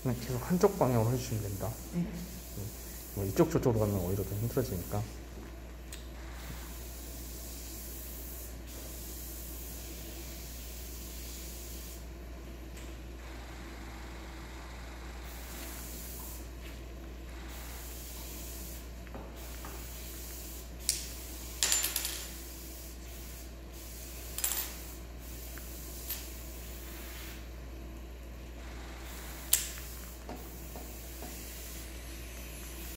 그냥 계속 한쪽 방향으로 해주시면 된다. 네. 뭐 이쪽 저쪽으로 가면 오히려 더 힘들어지니까.